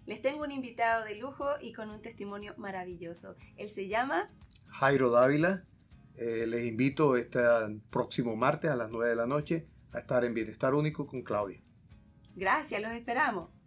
Les tengo un invitado de lujo y con un testimonio maravilloso. Él se llama Jairo Dávila. Les invito este próximo martes a las 9 de la noche a estar en Bienestar Único con Claudia. Gracias, los esperamos.